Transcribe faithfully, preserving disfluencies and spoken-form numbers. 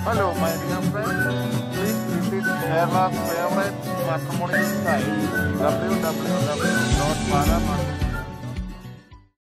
Hello, my dear friend. Please visit Kerala's favorite matrimonial site w w w dot paramatrimony dot com.